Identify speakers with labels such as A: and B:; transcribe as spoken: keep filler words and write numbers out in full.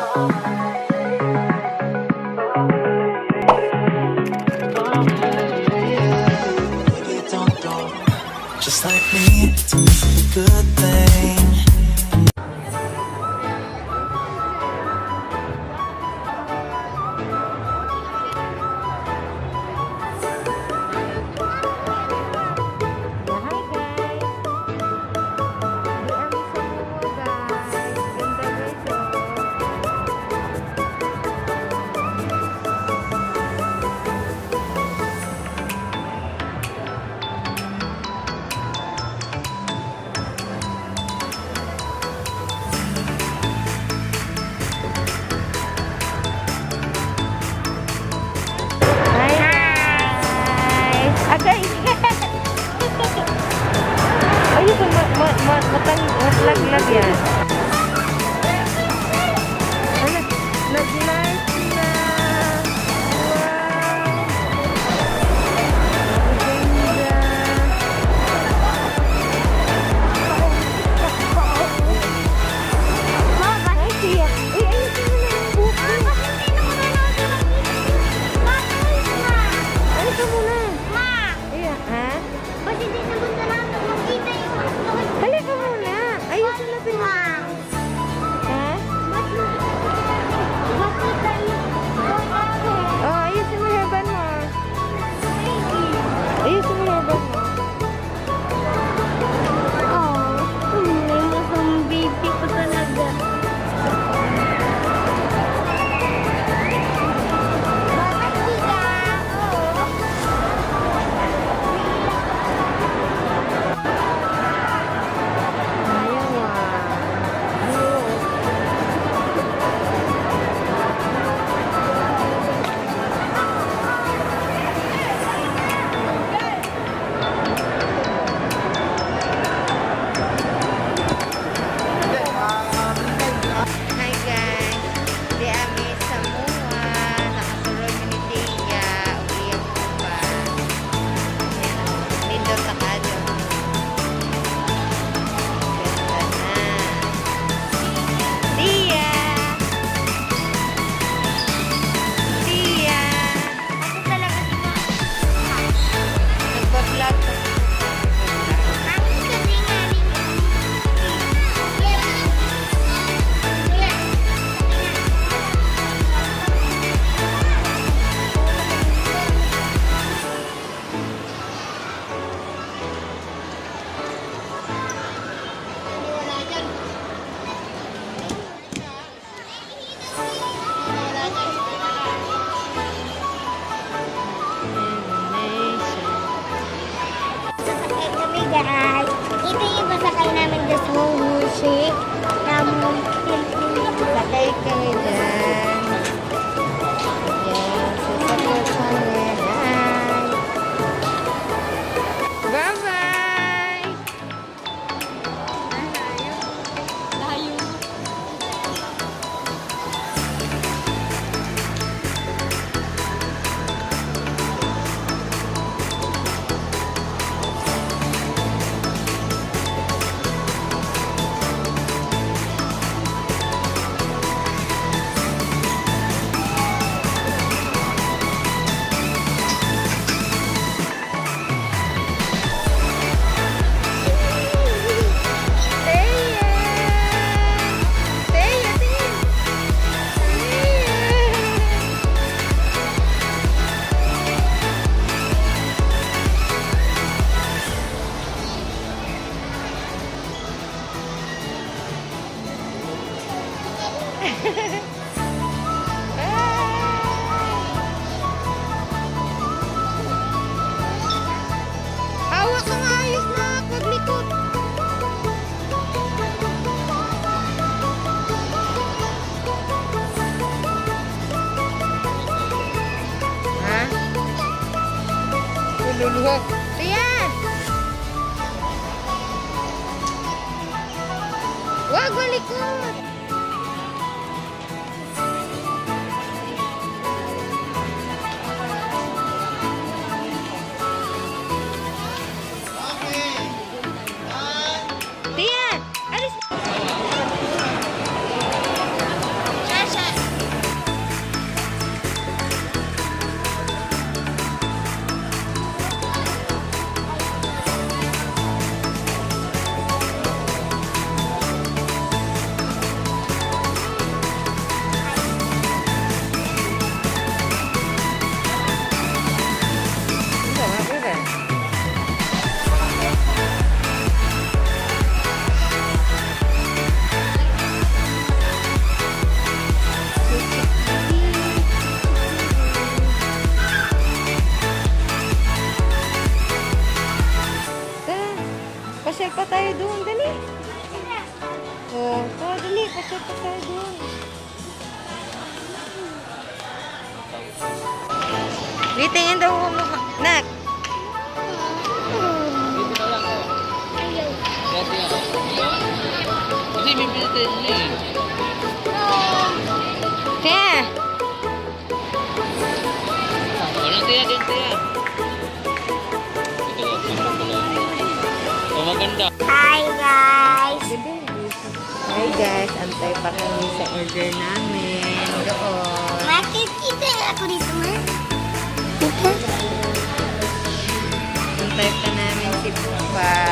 A: Just like me, to miss a good thing.
B: Matlag-lag yan. Ano? Nag-light na. Wow. Mama, ay siya. Uy, ayun ko na yung buko. Ano ka muna? Ma! Ayan, ha? Ba't hindi naman na lang makita yung halika muna. Ayun sa lapin mo. Ha? Oh, ayusin mo heban mo. Ayusin mo heban mo.
C: Oh, may masang baby ko talaga. Bakit sila? Guys, ito yung masakay namin sa Sumushi. Namun,
B: Sakay kayo dyan. Ayan, sasakot kami. Bye-bye! Layo. Hawak kang ayos na paglikot. Ha? Luluhok. Ayan! Wag malikot! Tiyan! Alis! Shasha! Pasok pa tayo doon. Litingin daw mo mukha. Nak!
D: Dito na lang, oh. Dito yan, oh. Kasi bibilitin niya eh.
B: Kaya!
D: Walang tiya, din tiya. Ito, ito pala. Oh, maganda.
C: Hi guys!
B: Hi guys, antay pa kami sa order namin. Doon.
C: Makikita ako dito, ma.
B: Antay pa namin si Papa.